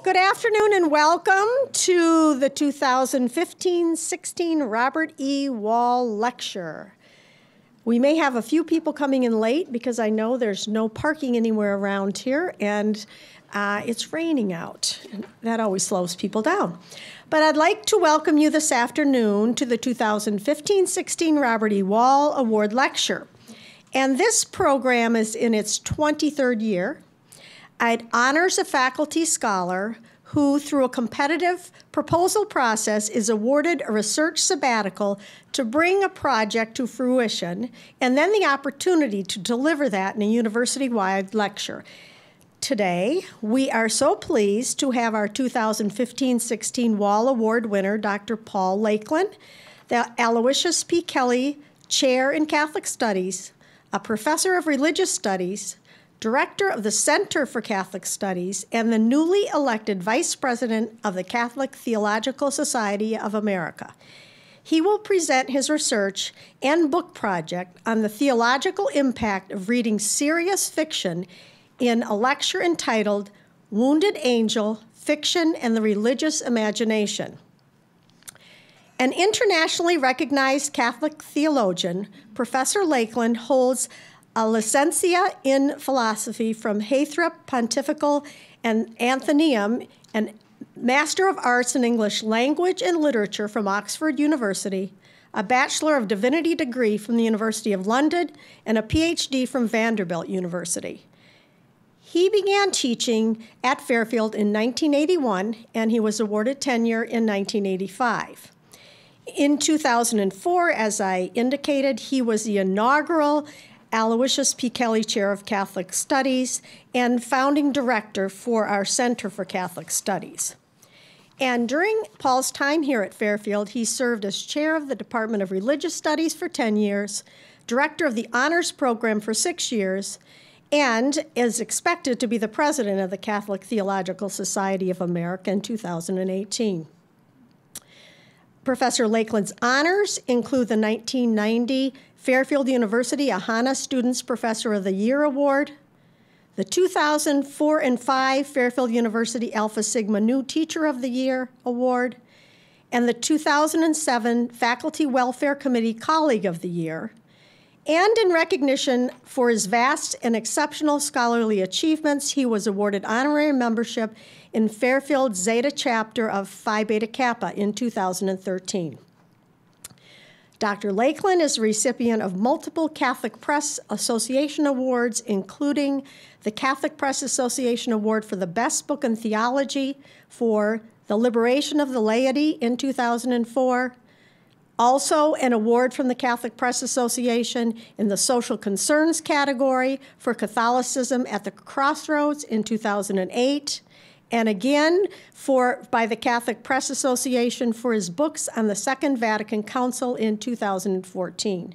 Good afternoon and welcome to the 2015-16 Robert E. Wall Lecture. We may have a few people coming in late because I know there's no parking anywhere around here and it's raining out. That always slows people down. But I'd like to welcome you this afternoon to the 2015-16 Robert E. Wall Award Lecture. And this program is in its 23rd year. It honors a faculty scholar who, through a competitive proposal process, is awarded a research sabbatical to bring a project to fruition, and then the opportunity to deliver that in a university-wide lecture. Today, we are so pleased to have our 2015-16 Wall Award winner, Dr. Paul Lakeland, the Aloysius P. Kelly Chair in Catholic Studies, a professor of religious studies, director of the Center for Catholic Studies, and the newly elected vice president of the Catholic Theological Society of America. He will present his research and book project on the theological impact of reading serious fiction in a lecture entitled Wounded Angel, Fiction and the Religious Imagination. An internationally recognized Catholic theologian, Professor Lakeland holds a licencia in philosophy from Hathrop Pontifical and Athenaeum, and Master of Arts in English Language and Literature from Oxford University, a Bachelor of Divinity degree from the University of London, and a PhD from Vanderbilt University. He began teaching at Fairfield in 1981, and he was awarded tenure in 1985. In 2004, as I indicated, he was the inaugural Aloysius P. Kelly Chair of Catholic Studies and founding director for our Center for Catholic Studies. And during Paul's time here at Fairfield, he served as chair of the Department of Religious Studies for 10 years, director of the Honors Program for 6 years, and is expected to be the president of the Catholic Theological Society of America in 2018. Professor Lakeland's honors include the 1990 Fairfield University Ahana Students Professor of the Year Award, the 2004 and 5 Fairfield University Alpha Sigma Nu Teacher of the Year Award, and the 2007 Faculty Welfare Committee Colleague of the Year. And in recognition for his vast and exceptional scholarly achievements, he was awarded honorary membership in Fairfield Zeta Chapter of Phi Beta Kappa in 2013. Dr. Lakeland is a recipient of multiple Catholic Press Association awards, including the Catholic Press Association Award for the Best Book in Theology for The Liberation of the Laity in 2004, also an award from the Catholic Press Association in the Social Concerns category for Catholicism at the Crossroads in 2008, and again by the Catholic Press Association for his books on the Second Vatican Council in 2014.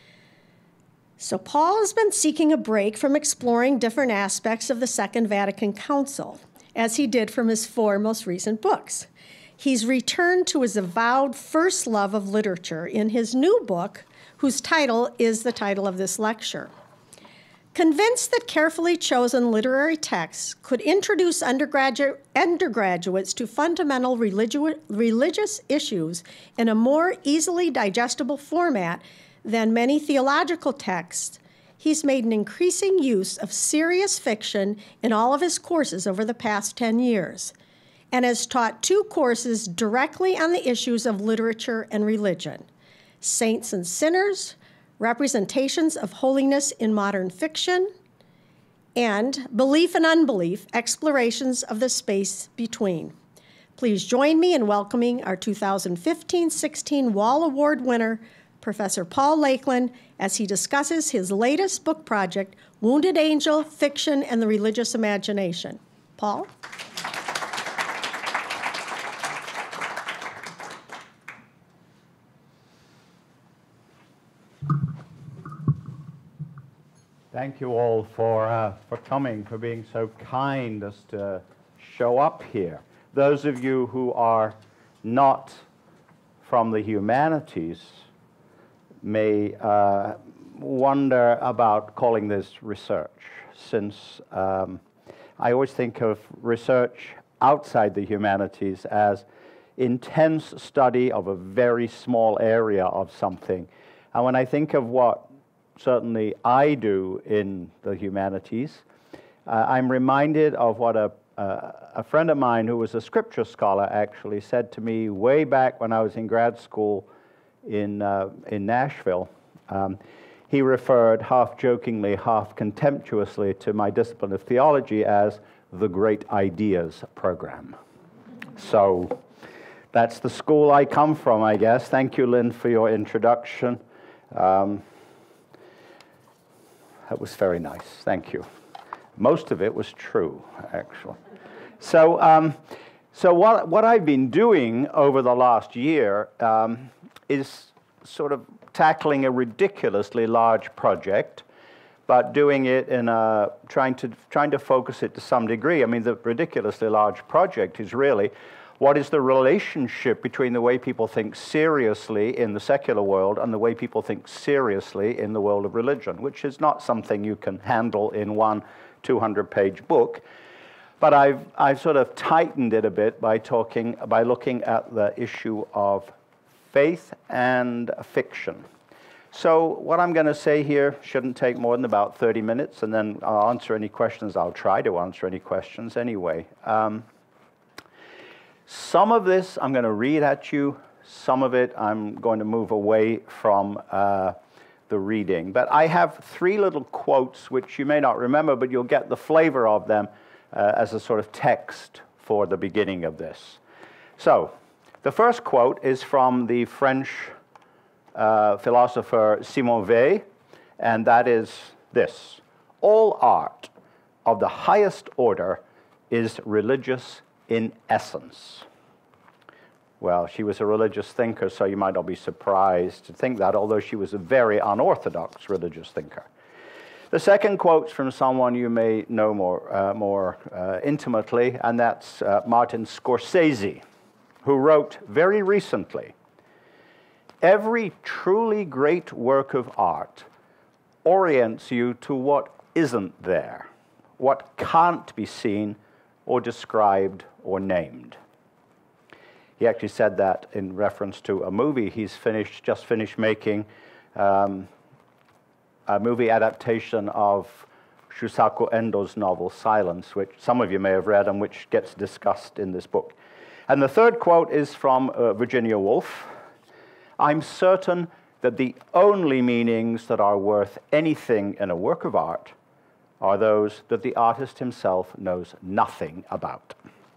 So Paul has been seeking a break from exploring different aspects of the Second Vatican Council, as he did from his 4 most recent books. He's returned to his avowed first love of literature in his new book, whose title is the title of this lecture. Convinced that carefully chosen literary texts could introduce undergraduates to fundamental religious issues in a more easily digestible format than many theological texts, he's made an increasing use of serious fiction in all of his courses over the past 10 years, and has taught 2 courses directly on the issues of literature and religion: Saints and Sinners, Representations of Holiness in Modern Fiction, and Belief and Unbelief, Explorations of the Space Between. Please join me in welcoming our 2015-16 Wall Award winner, Professor Paul Lakeland, as he discusses his latest book project, Wounded Angel, Fiction and the Religious Imagination. Paul? Thank you all for coming, for being so kind as to show up here. Those of you who are not from the humanities may wonder about calling this research, since I always think of research outside the humanities as intense study of a very small area of something. And when I think of what certainly I do in the humanities, I'm reminded of what a friend of mine who was a scripture scholar actually said to me way back when I was in grad school in Nashville. He referred half jokingly, half contemptuously to my discipline of theology as the Great Ideas Program. So that's the school I come from, I guess. Thank you, Lynn, for your introduction. That was very nice. Thank you. Most of it was true, actually. So, what I've been doing over the last year is sort of tackling a ridiculously large project, but doing it in a trying to focus it to some degree. I mean, the ridiculously large project is really what is the relationship between the way people think seriously in the secular world and the way people think seriously in the world of religion, which is not something you can handle in one 200-page book. But I've sort of tightened it a bit by looking at the issue of faith and fiction. So what I'm going to say here shouldn't take more than about 30 minutes, and then I'll answer any questions. I'll try to answer any questions anyway. Some of this I'm going to read at you. Some of it I'm going to move away from the reading. But I have three little quotes, which you may not remember, but you'll get the flavor of them as a sort of text for the beginning of this. So, the first quote is from the French philosopher Simone Weil, and that is this: "All art of the highest order is religious in essence." Well, she was a religious thinker, so you might not be surprised to think that, although she was a very unorthodox religious thinker. The second quote's from someone you may know more intimately, and that's Martin Scorsese, who wrote very recently, "Every truly great work of art orients you to what isn't there, what can't be seen or described or named." He actually said that in reference to a movie he's just finished making, a movie adaptation of Shusaku Endo's novel Silence, which some of you may have read and which gets discussed in this book. And the third quote is from Virginia Woolf. "I'm certain that the only meanings that are worth anything in a work of art are those that the artist himself knows nothing about."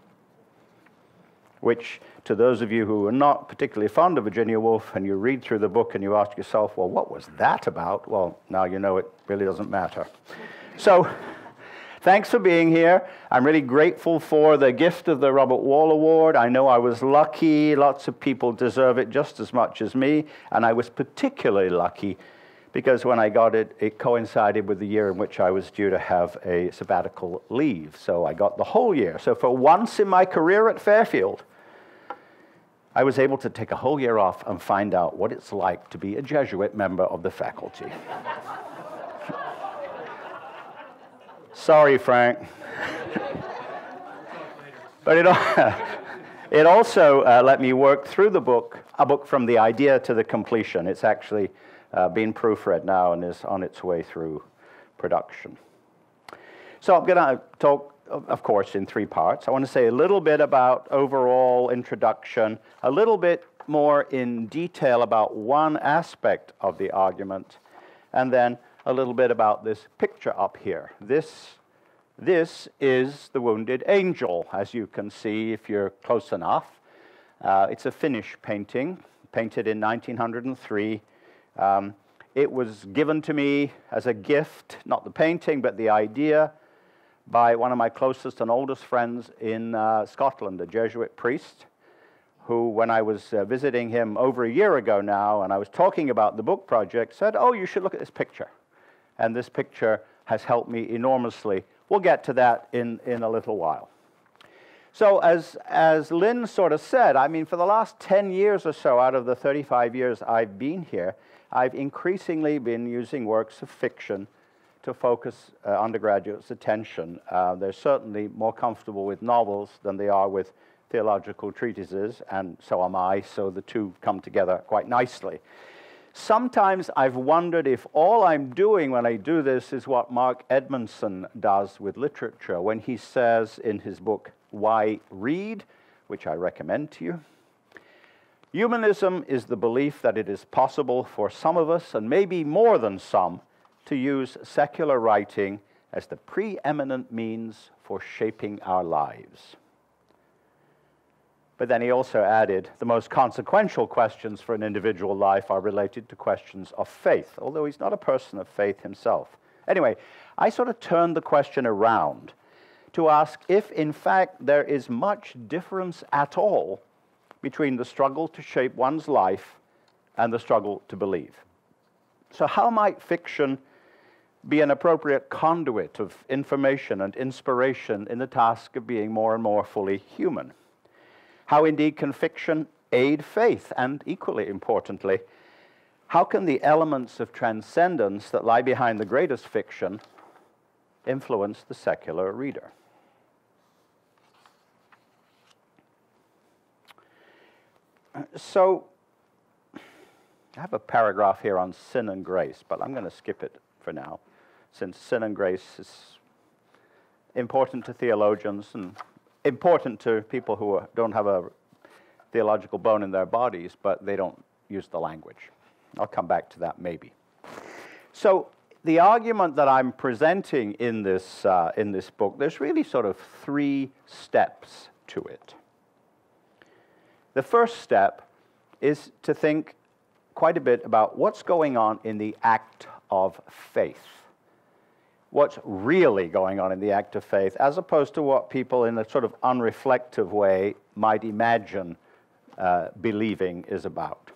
Which, to those of you who are not particularly fond of Virginia Woolf, and you read through the book and you ask yourself, well, what was that about? Well, now you know it really doesn't matter. So, thanks for being here. I'm really grateful for the gift of the Robert Wall Award. I know I was lucky. Lots of people deserve it just as much as me, and I was particularly lucky because when I got it, it coincided with the year in which I was due to have a sabbatical leave. So I got the whole year. So for once in my career at Fairfield, I was able to take a whole year off and find out what it's like to be a Jesuit member of the faculty. Sorry, Frank. But it also let me work through the book, a book from the idea to the completion. It's actually been proofread now and is on its way through production. So I'm going to talk, of course, in three parts. I want to say a little bit about overall introduction, a little bit more in detail about one aspect of the argument, and then a little bit about this picture up here. This is the Wounded Angel, as you can see if you're close enough. It's a Finnish painting, painted in 1903. It was given to me as a gift, not the painting, but the idea, by one of my closest and oldest friends in Scotland, a Jesuit priest, who, when I was visiting him over a year ago now, and I was talking about the book project, said, "Oh, you should look at this picture." And this picture has helped me enormously. We'll get to that in a little while. So as Lynn sort of said, I mean, for the last 10 years or so, out of the 35 years I've been here, I've increasingly been using works of fiction to to focus undergraduates' attention. They're certainly more comfortable with novels than they are with theological treatises, and so am I, so the two come together quite nicely. Sometimes I've wondered if all I'm doing when I do this is what Mark Edmondson does with literature when he says in his book, Why Read?, which I recommend to you, humanism is the belief that it is possible for some of us, and maybe more than some, to use secular writing as the preeminent means for shaping our lives. But then he also added, the most consequential questions for an individual life are related to questions of faith, although he's not a person of faith himself. Anyway, I sort of turned the question around to ask if, in fact, there is much difference at all between the struggle to shape one's life and the struggle to believe. So how might fiction be an appropriate conduit of information and inspiration in the task of being more and more fully human? How indeed can fiction aid faith? And equally importantly, how can the elements of transcendence that lie behind the greatest fiction influence the secular reader? So, I have a paragraph here on sin and grace, but I'm going to skip it for now, since sin and grace is important to theologians and important to people who don't have a theological bone in their bodies, but they don't use the language. I'll come back to that maybe. So the argument that I'm presenting in this book, there's really sort of three steps to it. The first step is to think quite a bit about what's going on in the act of faith. What's really going on in the act of faith, as opposed to what people in a sort of unreflective way might imagine believing is about.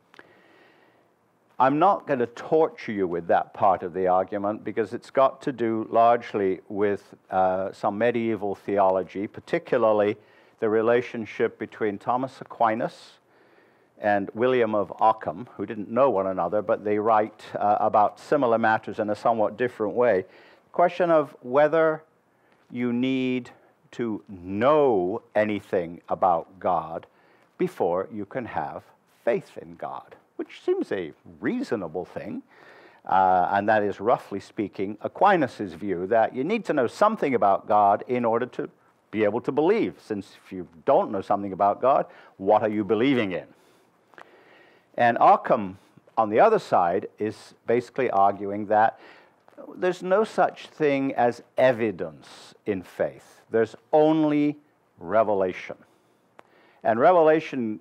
I'm not going to torture you with that part of the argument because it's got to do largely with some medieval theology, particularly the relationship between Thomas Aquinas and William of Ockham, who didn't know one another, but they write about similar matters in a somewhat different way. Question of whether you need to know anything about God before you can have faith in God, which seems a reasonable thing, and that is, roughly speaking, Aquinas' view, that you need to know something about God in order to be able to believe, since if you don't know something about God, what are you believing in? And Ockham, on the other side, is basically arguing that there's no such thing as evidence in faith. There's only revelation. And revelation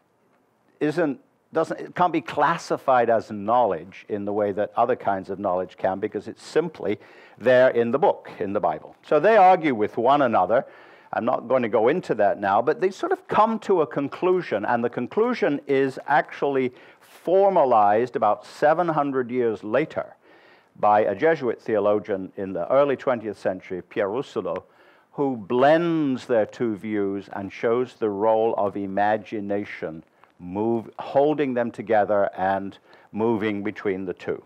can't be classified as knowledge in the way that other kinds of knowledge can, because it's simply there in the book, in the Bible. So they argue with one another. I'm not going to go into that now, but they sort of come to a conclusion, and the conclusion is actually formalized about 700 years later by a Jesuit theologian in the early 20th century, Pierre Rousselot, who blends their two views and shows the role of imagination, holding them together and moving between the two.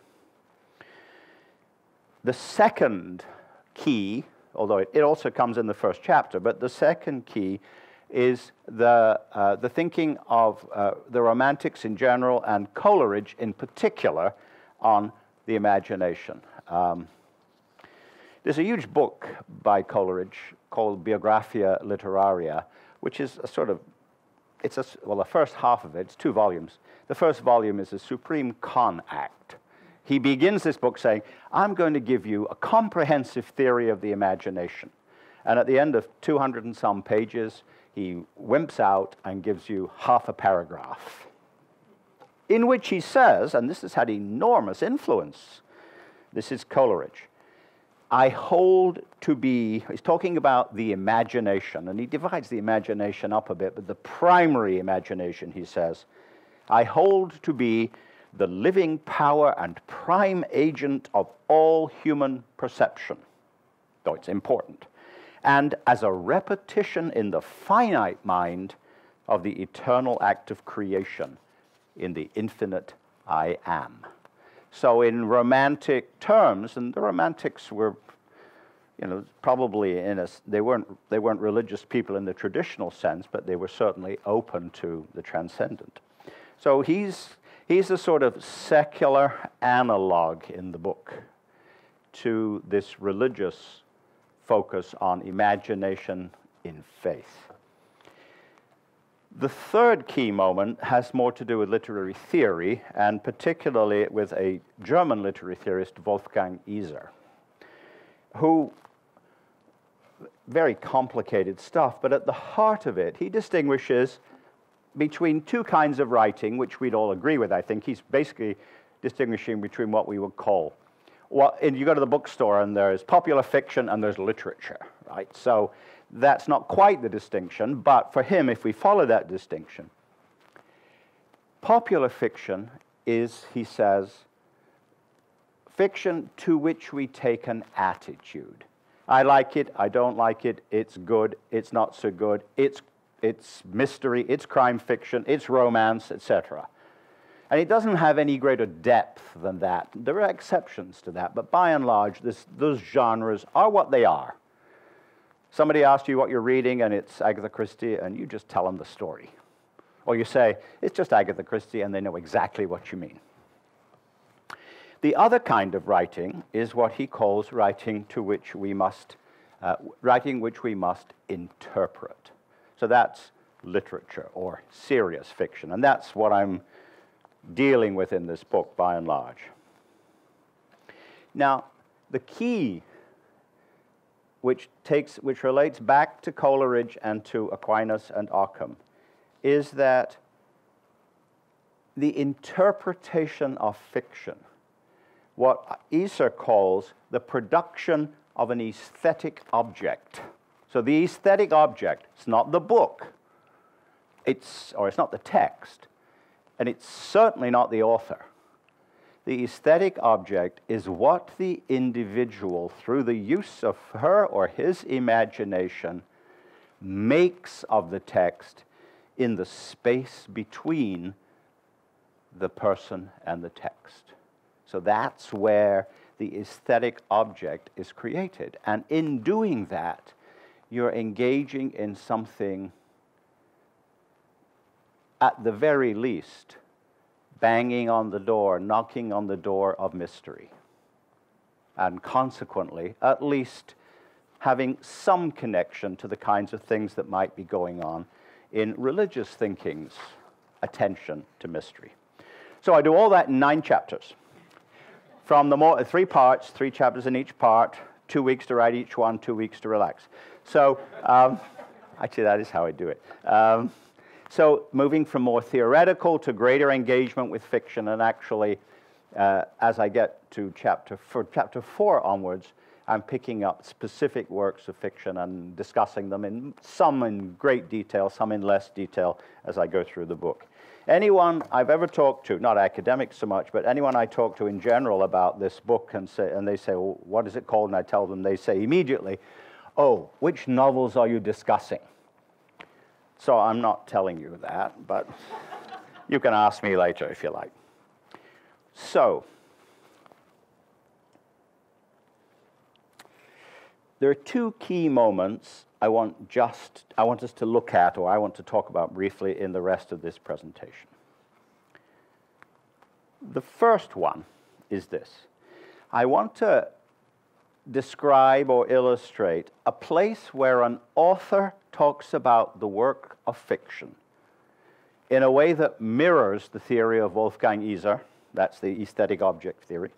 The second key, although it also comes in the first chapter, but the second key is the thinking of the Romantics in general and Coleridge in particular on the imagination. There's a huge book by Coleridge called Biographia Literaria, which is a sort of, the first half of it, it's 2 volumes. The first volume is a supreme con act. He begins this book saying, I'm going to give you a comprehensive theory of the imagination. And at the end of 200 and some pages, he wimps out and gives you half a paragraph, in which he says, and this has had enormous influence, this is Coleridge, I hold to be, he's talking about the imagination, and he divides the imagination up a bit, but the primary imagination, he says, I hold to be the living power and prime agent of all human perception, though it's important, and as a repetition in the finite mind of the eternal act of creation in the infinite I am. So in romantic terms, and the Romantics were, probably they weren't religious people in the traditional sense, but they were certainly open to the transcendent. So he's a sort of secular analog in the book to this religious focus on imagination in faith. The third key moment has more to do with literary theory, and particularly with a German literary theorist, Wolfgang Iser, who, very complicated stuff, but at the heart of it, he distinguishes between two kinds of writing, which we'd all agree with, I think. He's basically distinguishing between what we would call, and you go to the bookstore and there's popular fiction and there's literature, right? So that's not quite the distinction, but for him, if we follow that distinction, popular fiction is, he says, fiction to which we take an attitude. I like it, I don't like it, it's good, it's not so good, it's mystery, it's crime fiction, it's romance, etc. And it doesn't have any greater depth than that. There are exceptions to that, but by and large, those genres are what they are. Somebody asks you what you're reading, and it's Agatha Christie, and you just tell them the story. Or you say, it's just Agatha Christie, and they know exactly what you mean. The other kind of writing is what he calls writing which we must interpret. So that's literature or serious fiction, and that's what I'm dealing with in this book by and large. Now, the key which relates back to Coleridge and to Aquinas and Occam is that the interpretation of fiction, what Iser calls the production of an aesthetic object. So the aesthetic object, it's not the book, it's not the text, and it's certainly not the author. The aesthetic object is what the individual, through the use of her or his imagination, makes of the text in the space between the person and the text. So that's where the aesthetic object is created. And in doing that, you're engaging in something, at the very least, banging on the door, knocking on the door of mystery. And consequently, at least having some connection to the kinds of things that might be going on in religious thinking's attention to mystery. So I do all that in 9 chapters. From the 3 parts, 3 chapters in each part, 2 weeks to write each one, 2 weeks to relax. So, actually that is how I do it. So moving from more theoretical to greater engagement with fiction, and actually, as I get to chapter 4 onwards, I'm picking up specific works of fiction and discussing them, some in great detail, some in less detail, as I go through the book. Anyone I've ever talked to, not academics so much, but anyone I talk to in general about this book and they say, well, what is it called? And I tell them, they say immediately, oh, which novels are you discussing? So I'm not telling you that, but you can ask me later if you like. So, there are 2 key moments I want us to look at, or I want to talk about briefly in the rest of this presentation. The first one is this. I want to describe or illustrate a place where an author talks about the work of fiction in a way that mirrors the theory of Wolfgang Iser, that's the aesthetic object theory,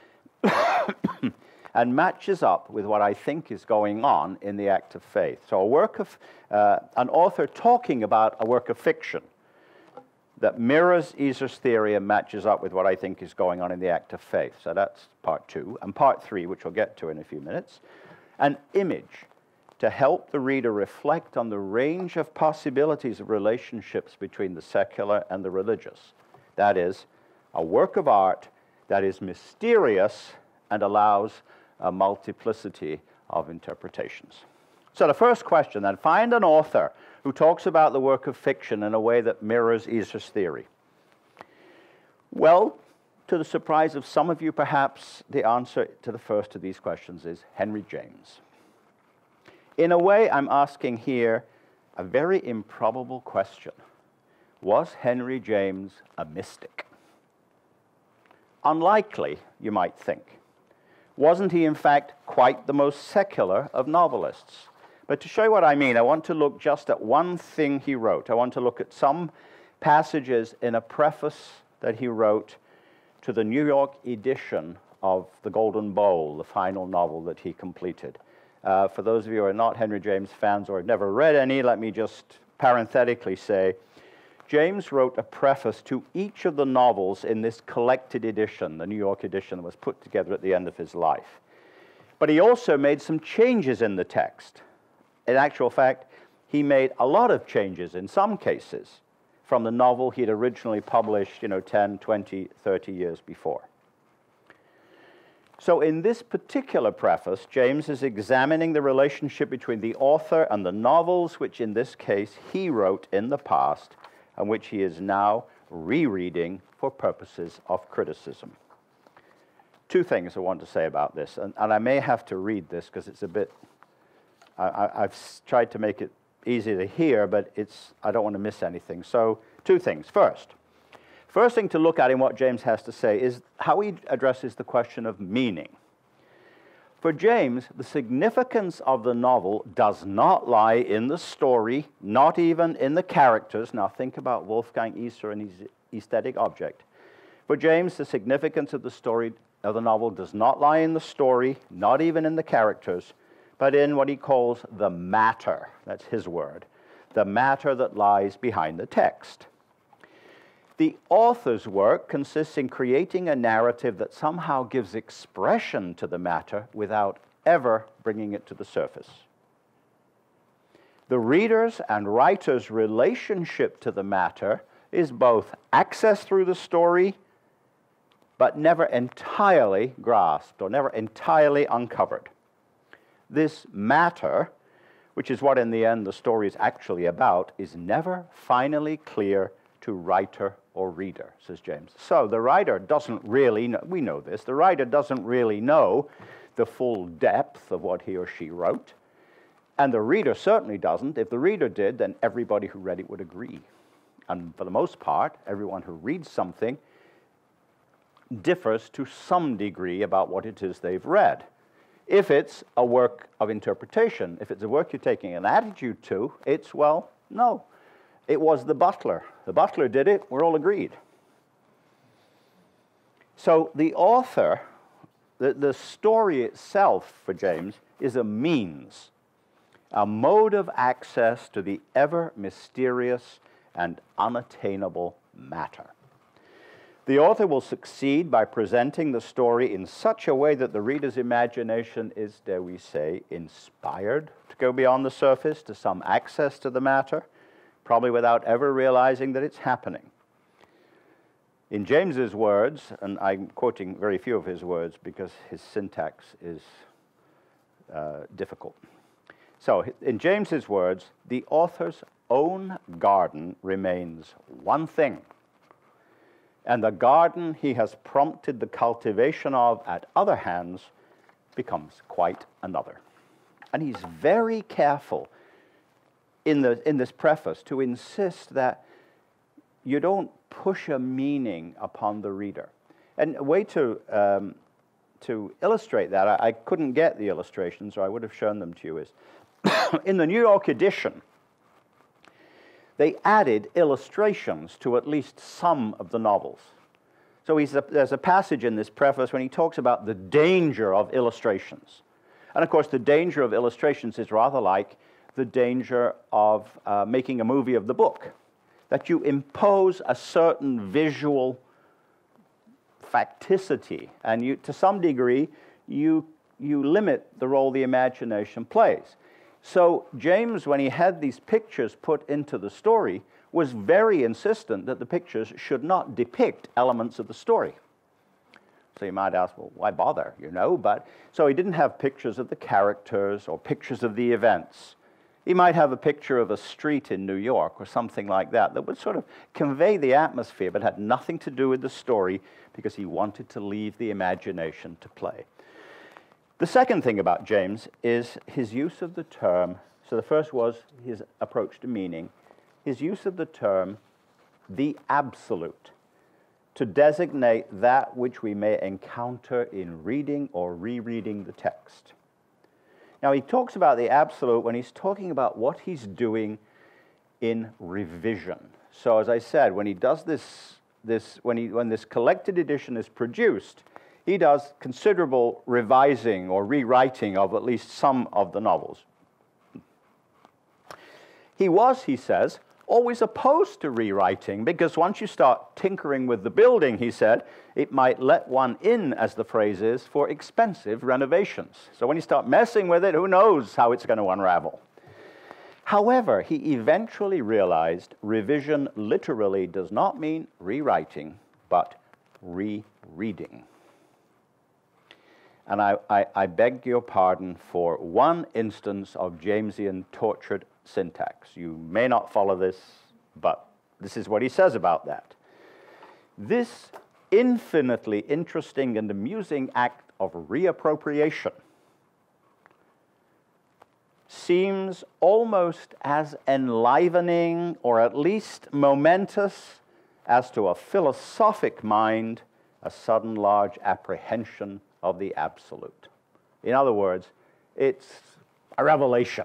and matches up with what I think is going on in the act of faith. So an author talking about a work of fiction that mirrors Iser's theory and matches up with what I think is going on in the act of faith. So that's part 2. And part 3, which we'll get to in a few minutes, an image to help the reader reflect on the range of possibilities of relationships between the secular and the religious. That is, a work of art that is mysterious and allows a multiplicity of interpretations. So the first question then, find an author who talks about the work of fiction in a way that mirrors Iser's theory. Well, To the surprise of some of you, perhaps, the answer to the first of these questions is Henry James. In a way, I'm asking here a very improbable question. Was Henry James a mystic? Unlikely, you might think. Wasn't he, in fact, quite the most secular of novelists? But to show you what I mean, I want to look just at one thing he wrote. I want to look at some passages in a preface that he wrote to the New York edition of The Golden Bowl, the final novel that he completed. For those of you who are not Henry James fans or have never read any, let me just parenthetically say, James wrote a preface to each of the novels in this collected edition, the New York edition that was put together at the end of his life. But he also made some changes in the text. In actual fact, he made a lot of changes in some cases from the novel he'd originally published, 10, 20, 30 years before. So in this particular preface, James is examining the relationship between the author and the novels, which in this case he wrote in the past, and which he is now rereading for purposes of criticism. Two things I want to say about this, and I may have to read this because it's a bit, I've tried to make it easy to hear, but I don't want to miss anything. So two things. First thing to look at in what James has to say is how he addresses the question of meaning. For James, the significance of the novel does not lie in the story, not even in the characters. Now think about Wolfgang Iser and his aesthetic object. For James, the significance of the story of the novel does not lie in the story, not even in the characters, but in what he calls the matter. That's his word. The matter that lies behind the text. The author's work consists in creating a narrative that somehow gives expression to the matter without ever bringing it to the surface. The reader's and writer's relationship to the matter is both accessed through the story, but never entirely grasped or never entirely uncovered. This matter, which is what in the end the story is actually about, is never finally clear to writer or reader, says James. So the writer doesn't really know, we know this, the writer doesn't really know the full depth of what he or she wrote, and the reader certainly doesn't. If the reader did, then everybody who read it would agree. And for the most part, everyone who reads something differs to some degree about what it is they've read. If it's a work of interpretation, if it's a work you're taking an attitude to, it's, well, no. It was the butler. The butler did it. We're all agreed. So the author, the story itself for James is a means, a mode of access to the ever mysterious and unattainable matter. The author will succeed by presenting the story in such a way that the reader's imagination is, dare we say, inspired to go beyond the surface to some access to the matter, probably without ever realizing that it's happening. In James's words, and I'm quoting very few of his words because his syntax is difficult. So in James's words, the author's own garden remains one thing, and the garden he has prompted the cultivation of at other hands becomes quite another. And he's very careful in this preface to insist that you don't push a meaning upon the reader. And a way to illustrate that, I couldn't get the illustrations, or I would have shown them to you, is in the New York edition, they added illustrations to at least some of the novels. So there's a passage in this preface when he talks about the danger of illustrations. And of course, the danger of illustrations is rather like the danger of making a movie of the book, that you impose a certain visual facticity, and to some degree, you limit the role the imagination plays. So James, when he had these pictures put into the story, was very insistent that the pictures should not depict elements of the story. So you might ask, well, why bother, But so he didn't have pictures of the characters or pictures of the events. He might have a picture of a street in New York or something like that that would sort of convey the atmosphere but had nothing to do with the story because he wanted to leave the imagination to play. The second thing about James is his use of the term. So the first was his approach to meaning. His use of the term, the absolute, to designate that which we may encounter in reading or rereading the text. Now, he talks about the absolute when he's talking about what he's doing in revision. So, as I said, when he does when this collected edition is produced, he does considerable revising or rewriting of at least some of the novels. He was, he says, always opposed to rewriting because once you start tinkering with the building, he said, it might let one in, as the phrase is, for expensive renovations. So when you start messing with it, who knows how it's going to unravel. However, he eventually realized revision literally does not mean rewriting, but rereading. And I beg your pardon for one instance of Jamesian tortured syntax. You may not follow this, but this is what he says about that. This infinitely interesting and amusing act of reappropriation seems almost as enlivening or at least momentous as to a philosophic mind a sudden large apprehension of the absolute. In other words, it's a revelation.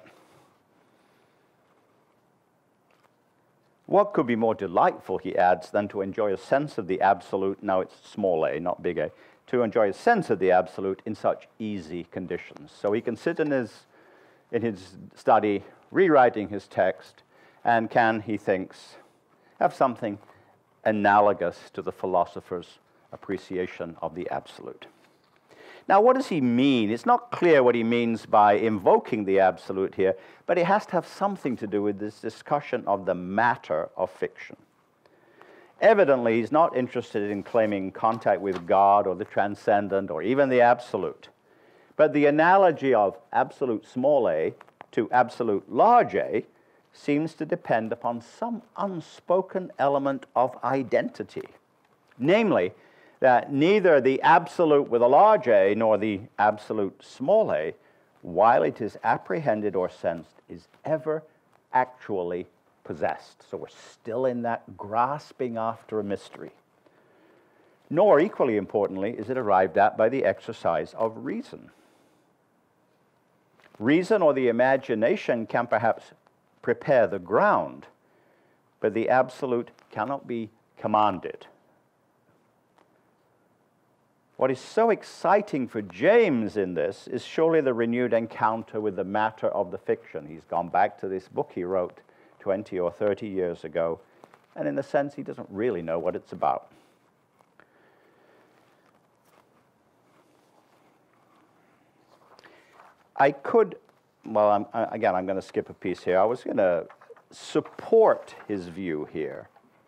What could be more delightful, he adds, than to enjoy a sense of the absolute, now it's small a, not big A, to enjoy a sense of the absolute in such easy conditions. So he can sit in his study, rewriting his text, and can, he thinks, have something analogous to the philosopher's appreciation of the absolute. Now, what does he mean? It's not clear what he means by invoking the absolute here, but it has to have something to do with this discussion of the matter of fiction. Evidently, he's not interested in claiming contact with God or the transcendent or even the absolute. But the analogy of absolute small a to absolute large A seems to depend upon some unspoken element of identity, namely, that neither the absolute with a large A nor the absolute small a, while it is apprehended or sensed, is ever actually possessed. So we're still in that grasping after a mystery. Nor, equally importantly, is it arrived at by the exercise of reason. Reason or the imagination can perhaps prepare the ground, but the absolute cannot be commanded. What is so exciting for James in this is surely the renewed encounter with the matter of the fiction. He's gone back to this book he wrote 20 or 30 years ago, and in a sense, he doesn't really know what it's about. I could, well, I'm going to skip a piece here. I was going to support his view here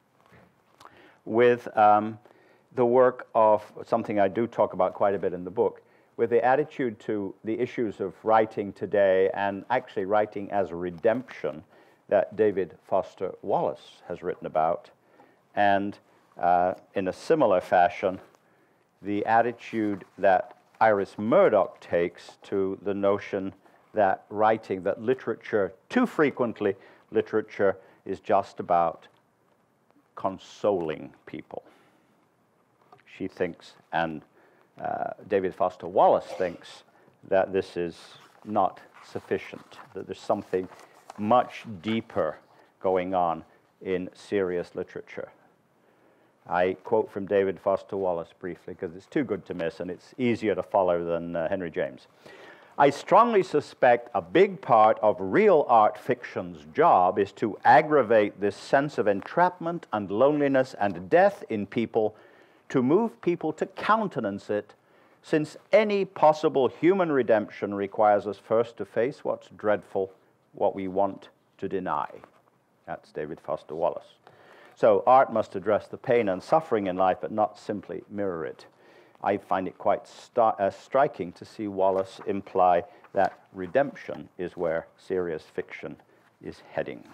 with the work of something I do talk about quite a bit in the book, with the attitude to the issues of writing today and actually writing as a redemption that David Foster Wallace has written about, and in a similar fashion, the attitude that Iris Murdoch takes to the notion that writing, that literature, too frequently, literature is just about consoling people. She thinks, and David Foster Wallace thinks, that this is not sufficient, that there's something much deeper going on in serious literature. I quote from David Foster Wallace briefly, because it's too good to miss, and it's easier to follow than Henry James. I strongly suspect a big part of real art fiction's job is to aggravate this sense of entrapment and loneliness and death in people, to move people to countenance it, since any possible human redemption requires us first to face what's dreadful, what we want to deny. That's David Foster Wallace. So art must address the pain and suffering in life, but not simply mirror it. I find it quite striking to see Wallace imply that redemption is where serious fiction is heading.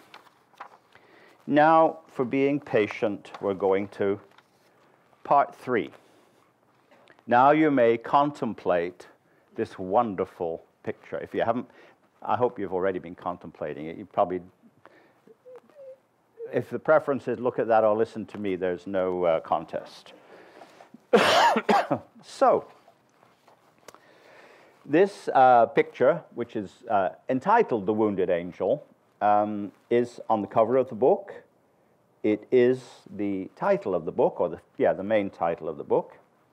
Now, for being patient, we're going to part 3. Now you may contemplate this wonderful picture. If you haven't, I hope you've already been contemplating it. You probably, if the preference is look at that or listen to me, there's no contest. So, this picture, which is entitled The Wounded Angel, is on the cover of the book. It is the title of the book, or the main title of the book.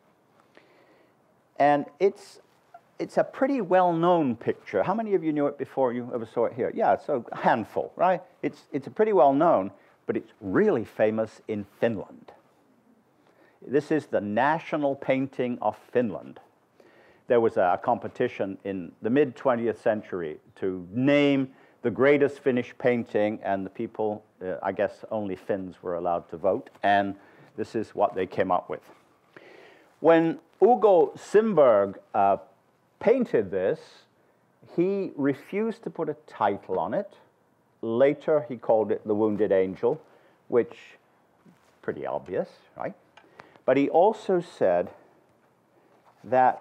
And it's a pretty well-known picture. How many of you knew it before you ever saw it here? Yeah, so a handful, right? It's a pretty well-known, but it's really famous in Finland. This is the national painting of Finland. There was a competition in the mid-20th century to name the greatest Finnish painting, and the people, I guess only Finns were allowed to vote, and this is what they came up with. When Ugo Simberg painted this, he refused to put a title on it. Later, he called it The Wounded Angel, which pretty obvious, right? But he also said that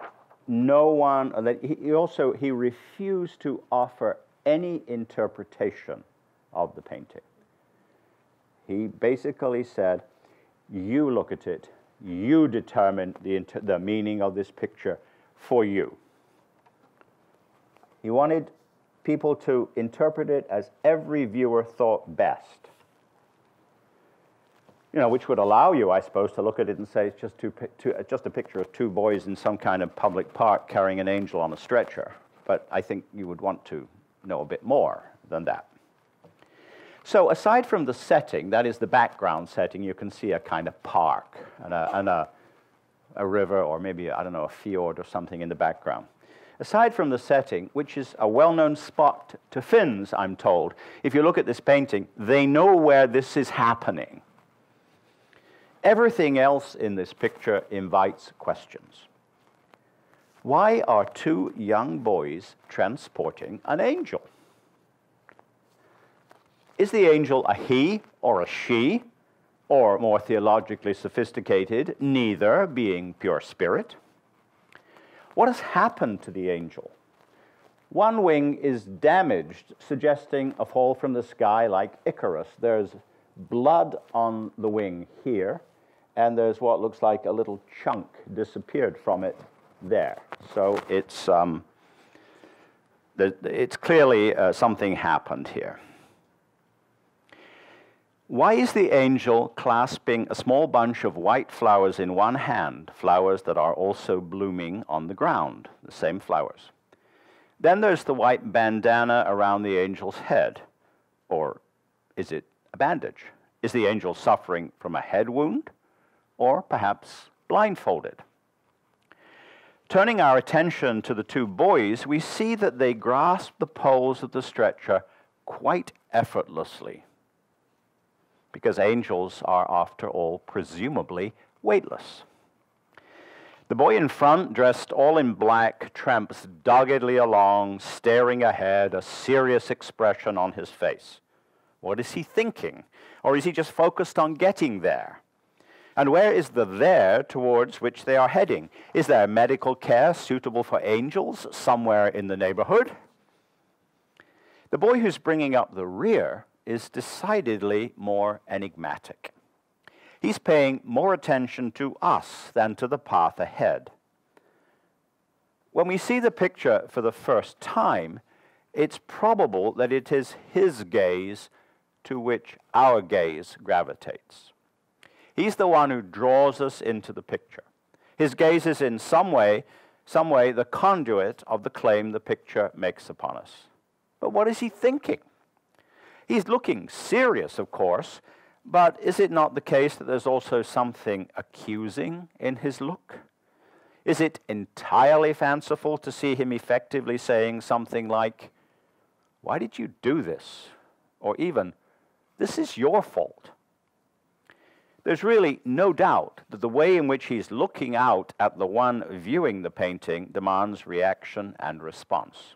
he refused to offer any interpretation of the painting. He basically said, you look at it, you determine the meaning of this picture for you. He wanted people to interpret it as every viewer thought best. You know, which would allow you, I suppose, to look at it and say it's just a picture of two boys in some kind of public park carrying an angel on a stretcher. But I think you would want to know a bit more than that. So aside from the setting, that is the background setting, you can see a kind of park and a river, or maybe, I don't know, a fjord or something in the background. Aside from the setting, which is a well-known spot to Finns, I'm told, if you look at this painting, they know where this is happening. Everything else in this picture invites questions. Why are two young boys transporting an angel? Is the angel a he or a she, or more theologically sophisticated, neither, being pure spirit? What has happened to the angel? One wing is damaged, suggesting a fall from the sky like Icarus. There's blood on the wing here, and there's what looks like a little chunk disappeared from it there. So it's clearly something happened here. Why is the angel clasping a small bunch of white flowers in one hand, flowers that are also blooming on the ground, the same flowers? Then there's the white bandana around the angel's head. Or is it a bandage? Is the angel suffering from a head wound? Or perhaps blindfolded? Turning our attention to the two boys, we see that they grasp the poles of the stretcher quite effortlessly, because angels are, after all, presumably weightless. The boy in front, dressed all in black, tramps doggedly along, staring ahead, a serious expression on his face. What is he thinking? Or is he just focused on getting there? And where is the there towards which they are heading? Is there medical care suitable for angels somewhere in the neighborhood? The boy who's bringing up the rear is decidedly more enigmatic. He's paying more attention to us than to the path ahead. When we see the picture for the first time, it's probable that it is his gaze to which our gaze gravitates. He's the one who draws us into the picture. His gaze is in some way the conduit of the claim the picture makes upon us. But what is he thinking? He's looking serious, of course, but is it not the case that there's also something accusing in his look? Is it entirely fanciful to see him effectively saying something like, "Why did you do this?" Or even, "This is your fault"? there's really no doubt that the way in which he's looking out at the one viewing the painting demands reaction and response.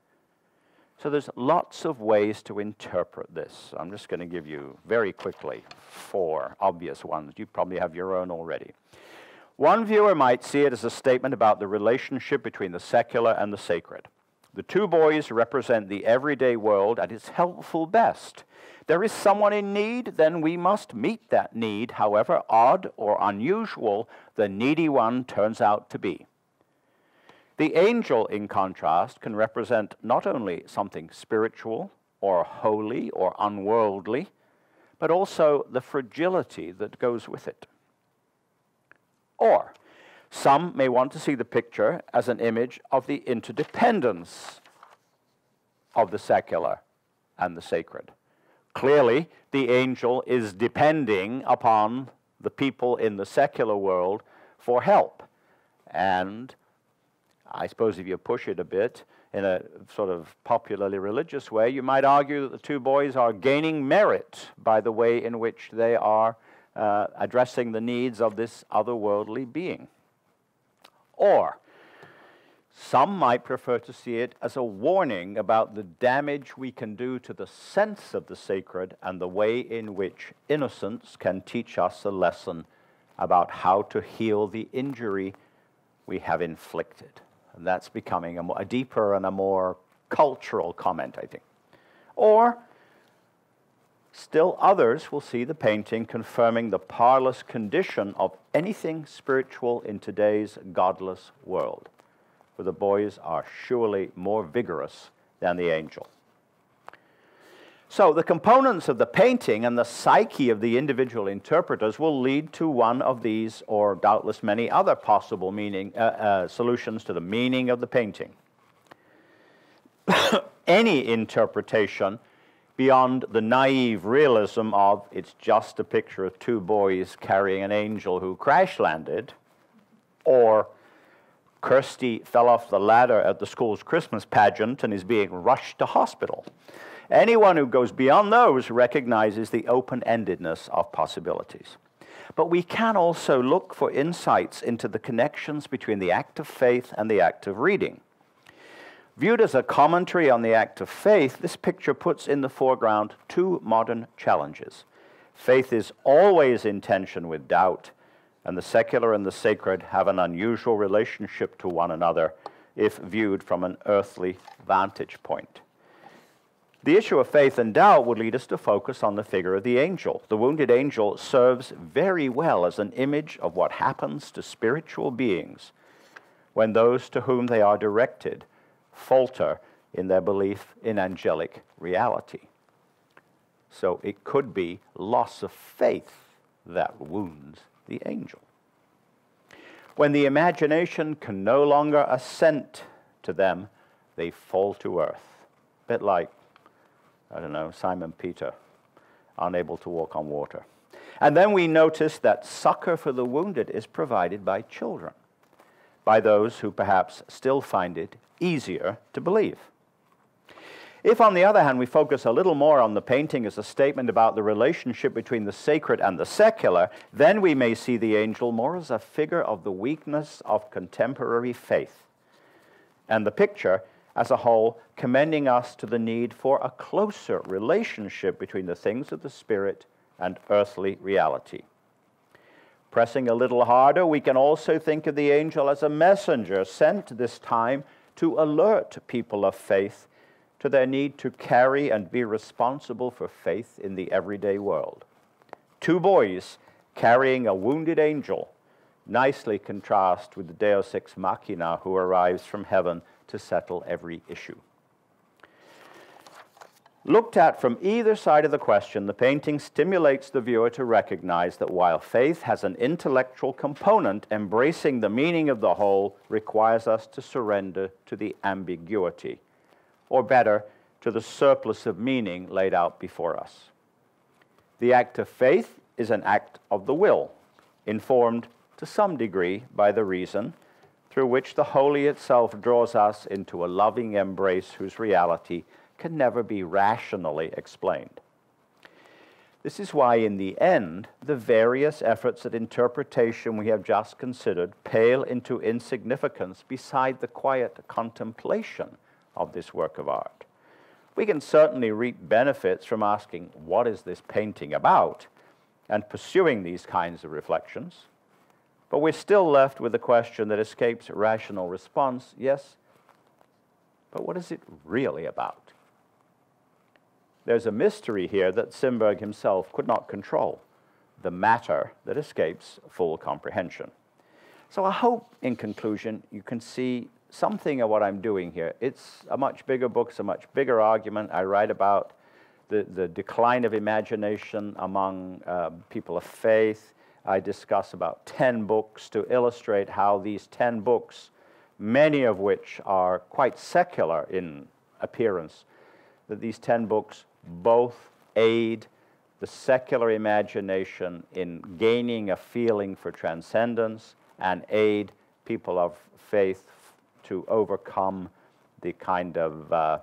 So there's lots of ways to interpret this. I'm just going to give you very quickly 4 obvious ones. You probably have your own already. One viewer might see it as a statement about the relationship between the secular and the sacred. The 2 boys represent the everyday world at its helpful best. There is someone in need, then we must meet that need, however odd or unusual the needy one turns out to be. The angel, in contrast, can represent not only something spiritual or holy or unworldly, but also the fragility that goes with it. Or, some may want to see the picture as an image of the interdependence of the secular and the sacred. Clearly, the angel is depending upon the people in the secular world for help. And I suppose if you push it a bit in a sort of popularly religious way, you might argue that the 2 boys are gaining merit by the way in which they are addressing the needs of this otherworldly being. Or, some might prefer to see it as a warning about the damage we can do to the sense of the sacred and the way in which innocence can teach us a lesson about how to heal the injury we have inflicted. And that's becoming a deeper and a more cultural comment, I think. Or, still others will see the painting confirming the parlous condition of anything spiritual in today's godless world, where the boys are surely more vigorous than the angel. So the components of the painting and the psyche of the individual interpreters will lead to one of these, or doubtless many other possible solutions to the meaning of the painting. Any interpretation beyond the naive realism of it's just a picture of 2 boys carrying an angel who crash-landed, or Kirsty fell off the ladder at the school's Christmas pageant and is being rushed to hospital. Anyone who goes beyond those recognizes the open-endedness of possibilities. But we can also look for insights into the connections between the act of faith and the act of reading. Viewed as a commentary on the act of faith, this picture puts in the foreground 2 modern challenges. Faith is always in tension with doubt, and the secular and the sacred have an unusual relationship to one another if viewed from an earthly vantage point. The issue of faith and doubt would lead us to focus on the figure of the angel. The wounded angel serves very well as an image of what happens to spiritual beings when those to whom they are directed falter in their belief in angelic reality. So it could be loss of faith that wounds the angel. When the imagination can no longer assent to them, they fall to earth. A bit like, I don't know, Simon Peter, unable to walk on water. And then we notice that succor for the wounded is provided by children, by those who perhaps still find it easier to believe. If, on the other hand, we focus a little more on the painting as a statement about the relationship between the sacred and the secular, then we may see the angel more as a figure of the weakness of contemporary faith, and the picture as a whole commending us to the need for a closer relationship between the things of the spirit and earthly reality. Pressing a little harder, we can also think of the angel as a messenger sent this time to alert people of faith to their need to carry and be responsible for faith in the everyday world. 2 boys carrying a wounded angel nicely contrast with the Deus ex machina who arrives from heaven to settle every issue. Looked at from either side of the question, the painting stimulates the viewer to recognize that while faith has an intellectual component, embracing the meaning of the whole requires us to surrender to the ambiguity, or better, to the surplus of meaning laid out before us. The act of faith is an act of the will, informed to some degree by the reason, through which the holy itself draws us into a loving embrace whose reality can never be rationally explained. This is why, in the end, the various efforts at interpretation we have just considered pale into insignificance beside the quiet contemplation of this work of art. We can certainly reap benefits from asking, what is this painting about, and pursuing these kinds of reflections, but we're still left with a question that escapes rational response, yes, but what is it really about? There's a mystery here that Simberg himself could not control, the matter that escapes full comprehension. So I hope, in conclusion, you can see something of what I'm doing here. It's a much bigger book, it's a much bigger argument. I write about the decline of imagination among people of faith. I discuss about 10 books to illustrate how these 10 books, many of which are quite secular in appearance, that these 10 books both aid the secular imagination in gaining a feeling for transcendence and aid people of faith to overcome the kind of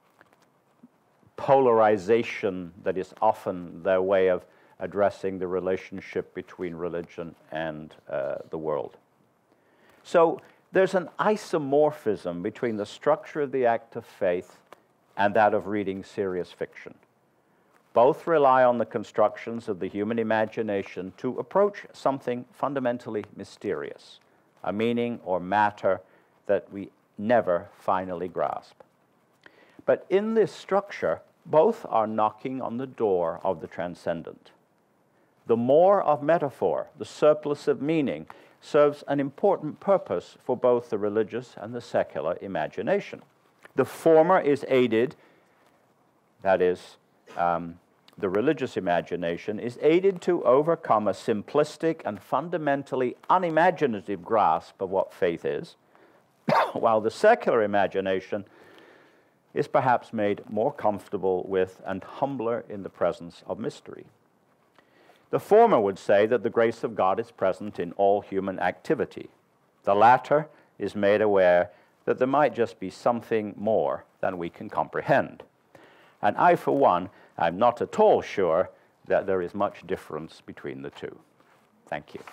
polarization that is often their way of addressing the relationship between religion and the world. So there's an isomorphism between the structure of the act of faith and that of reading serious fiction. Both rely on the constructions of the human imagination to approach something fundamentally mysterious, a meaning or matter that we never finally grasp. But in this structure, both are knocking on the door of the transcendent. The more of metaphor, the surplus of meaning, serves an important purpose for both the religious and the secular imagination. The former is aided, that is, the religious imagination is aided to overcome a simplistic and fundamentally unimaginative grasp of what faith is, while the secular imagination is perhaps made more comfortable with and humbler in the presence of mystery. The former would say that the grace of God is present in all human activity. The latter is made aware that there might just be something more than we can comprehend. And I, for one, I'm not at all sure that there is much difference between the two. Thank you.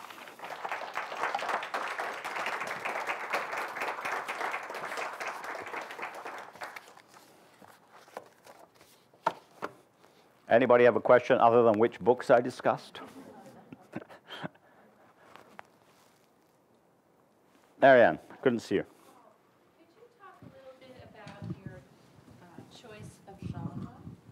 Anybody have a question other than which books I discussed? Marianne, couldn't see you. Could you talk a little bit about your choice of genre?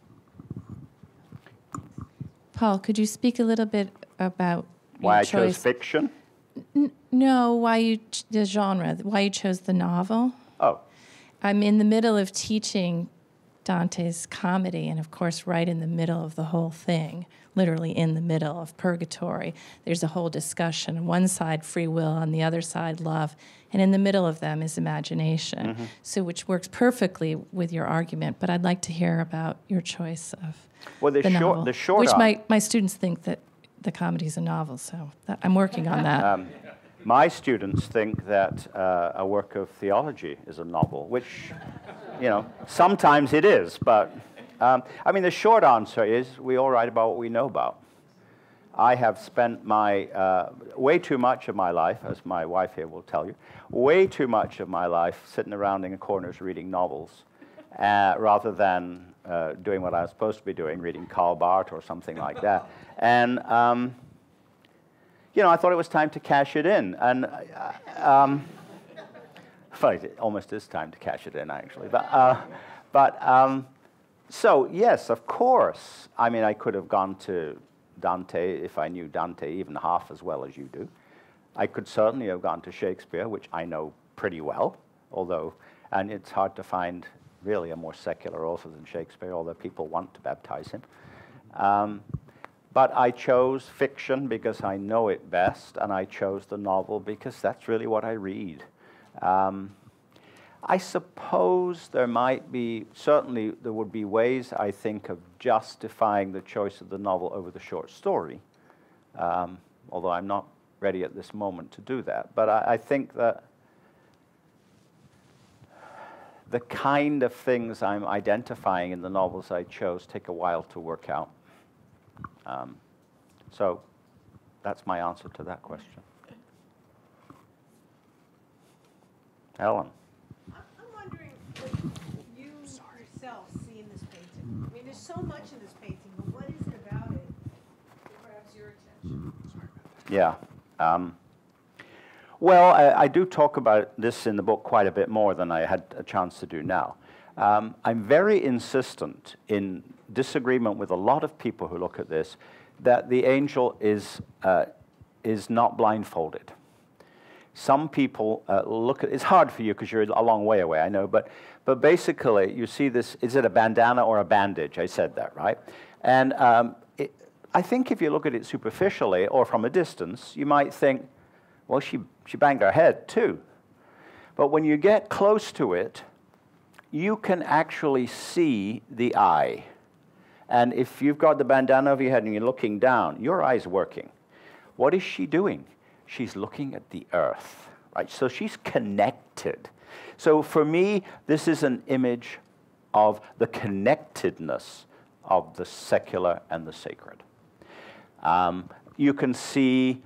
Paul, could you speak a little bit about Why I choice? chose fiction? No, why you the genre, why you chose the novel. Oh, I'm in the middle of teaching Dante's comedy, and of course, right in the middle of the whole thing, literally in the middle of purgatory, there's a whole discussion. On one side, free will, on the other side, love, and in the middle of them is imagination, so which works perfectly with your argument, but I'd like to hear about your choice of the novel, which my students think that the comedy is a novel, so I'm working on that. My students think that a work of theology is a novel, which, you know, sometimes it is, but, I mean, the short answer is we all write about what we know about. I have spent my, way too much of my life, as my wife here will tell you, way too much of my life sitting around in the corners reading novels, rather than doing what I was supposed to be doing, reading Karl Barth or something like that. And, you know, I thought it was time to cash it in. And, funny, it almost is time to cash it in, actually. So, yes, of course. I mean, I could have gone to Dante if I knew Dante even half as well as you do. I could certainly have gone to Shakespeare, which I know pretty well, although, and it's hard to find really a more secular author than Shakespeare, although people want to baptize him. But I chose fiction because I know it best, and I chose the novel because that's really what I read. I suppose there might be, certainly there would be ways, I think, of justifying the choice of the novel over the short story, although I'm not ready at this moment to do that. But I think that the kind of things I'm identifying in the novels I chose take a while to work out. So that's my answer to that question. Ellen. I'm wondering what you yourself see in this painting. I mean, there's so much in this painting, but what is it about it that grabs your attention? Yeah. Well, I do talk about this in the book quite a bit more than I had a chance to do now. I'm very insistent, in disagreement with a lot of people who look at this, that the angel is not blindfolded. Some people look at, it's hard for you because you're a long way away, I know, but basically you see this, is it a bandana or a bandage? I said that, right? And I think if you look at it superficially or from a distance, you might think, well, she banged her head too. But when you get close to it, you can actually see the eye. And if you've got the bandana over your head and you're looking down, your eye's working. What is she doing? She's looking at the earth, right? So she's connected. So for me, this is an image of the connectedness of the secular and the sacred. You can see,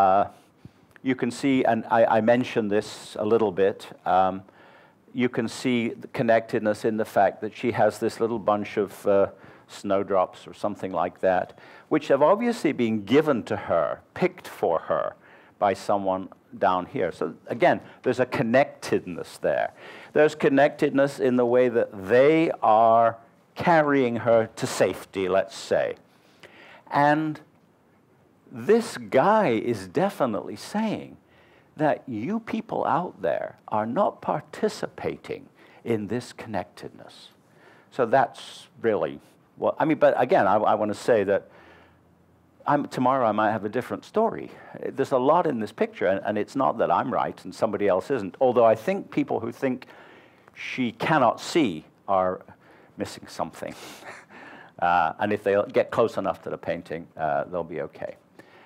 and I mentioned this a little bit, you can see the connectedness in the fact that she has this little bunch of snowdrops or something like that, which have obviously been given to her, picked for her by someone down here. So again, there's a connectedness there. There's connectedness in the way that they are carrying her to safety, let's say. And this guy is definitely saying that you people out there are not participating in this connectedness. So that's really what, I mean, but again, I want to say that tomorrow I might have a different story. There's a lot in this picture, and it's not that I'm right and somebody else isn't, although I think people who think she cannot see are missing something. And if they get close enough to the painting, they'll be okay.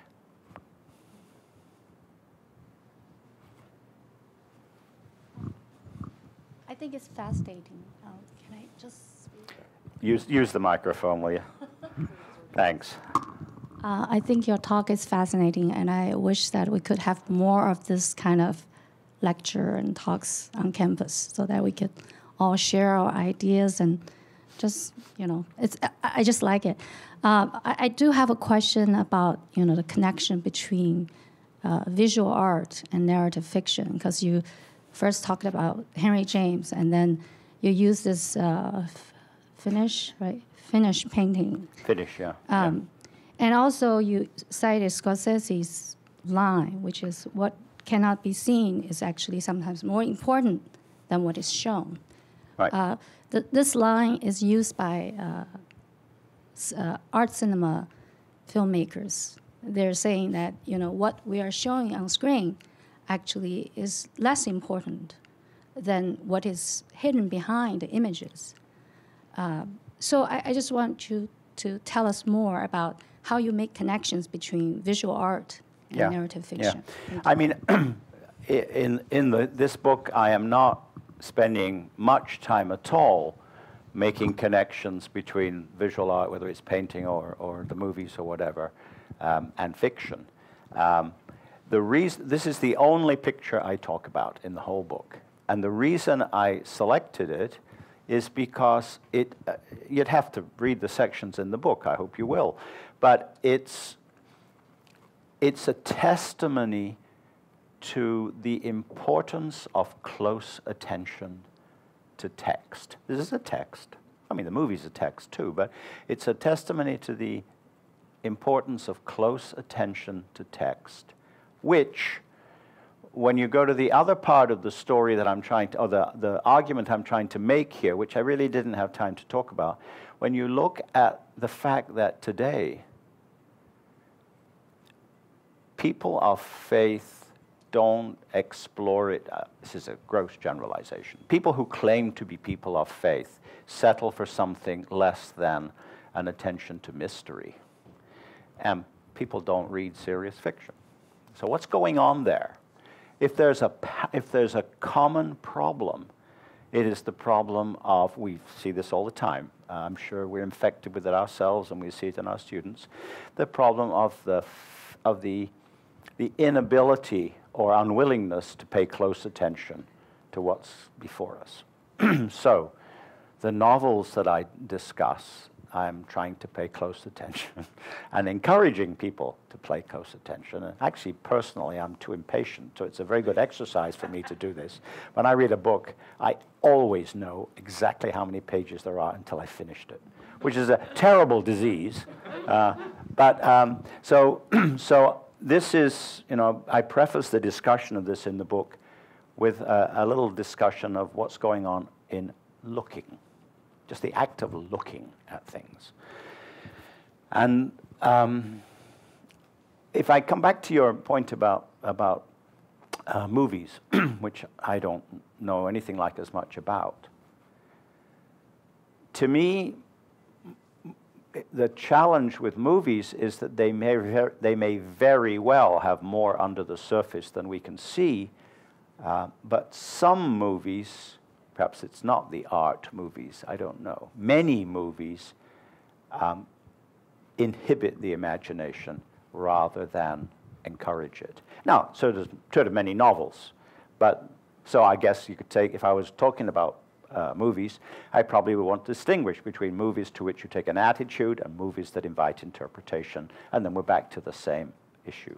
I think it's fascinating. Can I just speak? Use the microphone, will you? Thanks. I think your talk is fascinating, and I wish that we could have more of this kind of lecture and talks on campus so that we could all share our ideas and just, I just like it. I do have a question about, the connection between visual art and narrative fiction, because you first talked about Henry James, and then you use this Finnish painting. Finnish, yeah. And also you cited Scorsese's line, which is what cannot be seen is actually sometimes more important than what is shown. Right. This line is used by art cinema filmmakers. They're saying that what we are showing on screen actually is less important than what is hidden behind the images. So I just want you to tell us more about how you make connections between visual art and narrative fiction. Yeah. I mean, in this book, I am not spending much time at all making connections between visual art, whether it's painting or the movies or whatever, and fiction. This is the only picture I talk about in the whole book. And the reason I selected it is because you'd have to read the sections in the book, I hope you will, but it's a testimony to the importance of close attention to text. This is a text. I mean, the movie's a text too, but it's a testimony to the importance of close attention to text, which, when you go to the other part of the story that I'm trying to, or the argument I'm trying to make here, which I really didn't have time to talk about, when you look at the fact that today, people of faith don't explore it. This is a gross generalization. People who claim to be people of faith settle for something less than an attention to mystery. And people don't read serious fiction. So what's going on there? If there's a common problem It is the problem of, we see this all the time, I'm sure we're infected with it ourselves and we see it in our students, the problem of the inability or unwillingness to pay close attention to what's before us. So, the novels that I discuss, I'm trying to pay close attention and encouraging people to pay close attention. And actually, personally, I'm too impatient, so it's a very good exercise for me to do this. When I read a book, I always know exactly how many pages there are until I finished it, which is a terrible disease. So this is, I preface the discussion of this in the book with a little discussion of what's going on in looking. Just the act of looking at things. And if I come back to your point about movies, which I don't know anything like as much about, to me, the challenge with movies is that they may very well have more under the surface than we can see, but some movies, perhaps it's not the art movies, I don't know. Many movies inhibit the imagination rather than encourage it. Now, so do many novels. But so I guess you could take, if I was talking about movies, I probably would want to distinguish between movies to which you take an attitude and movies that invite interpretation. And then we're back to the same issue.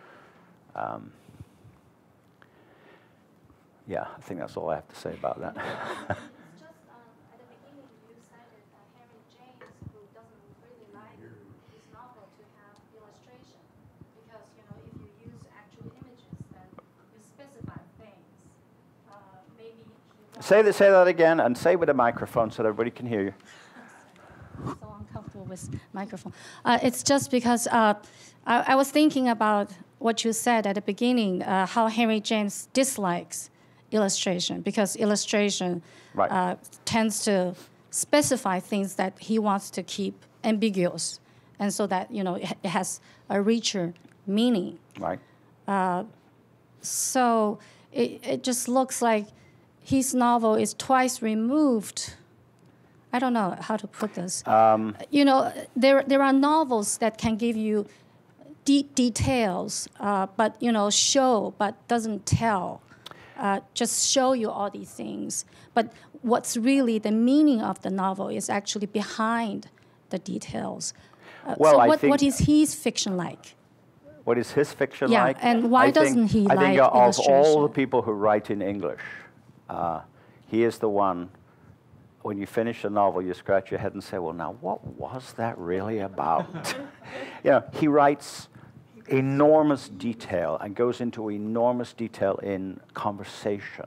Yeah, I think that's all I have to say about that. Just at the beginning, you cited Henry James, who doesn't really like his novel to have illustration, because if you use actual images, then you specify things. Maybe Say that again, and say with a microphone so that everybody can hear you. I'm so uncomfortable with microphone. It's just because I was thinking about what you said at the beginning, how Henry James dislikes illustration, because illustration tends to specify things that he wants to keep ambiguous, and so that it has a richer meaning. Right. So it just looks like his novel is twice removed. I don't know how to put this. There are novels that can give you details, but show but doesn't tell. Just show you all these things. But what's really the meaning of the novel is actually behind the details. What is his fiction like? What is his fiction like? Yeah, and why doesn't he like illustration? I think of all the people who write in English, he is the one, when you finish a novel, you scratch your head and say, well, now, what was that really about? He writes enormous detail and goes into enormous detail in conversation.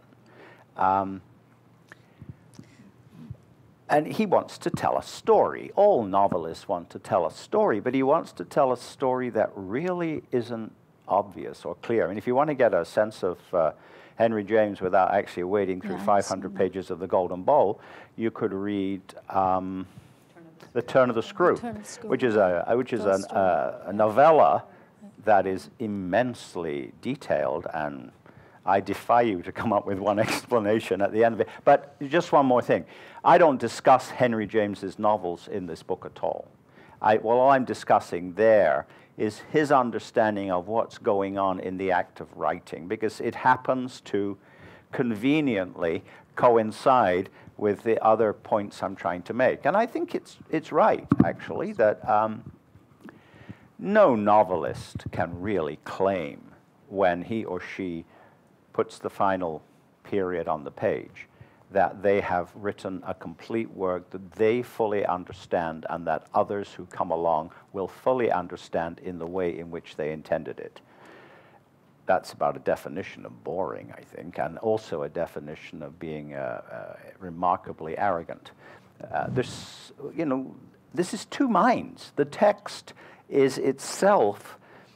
And he wants to tell a story. All novelists want to tell a story, but he wants to tell a story that really isn't obvious or clear. And if you want to get a sense of Henry James without actually wading through 500 pages of The Golden Bowl, you could read The Turn of the Screw, which is a novella that is immensely detailed, and I defy you to come up with one explanation at the end of it. But just one more thing. I don't discuss Henry James's novels in this book at all. All I'm discussing there is his understanding of what's going on in the act of writing, because it happens to conveniently coincide with the other points I'm trying to make. And I think it's right, actually, that no novelist can really claim when he or she puts the final period on the page that they have written a complete work that they fully understand and that others who come along will fully understand in the way in which they intended it. That's about a definition of boring, I think, and also a definition of being remarkably arrogant. This is two minds. The text is itself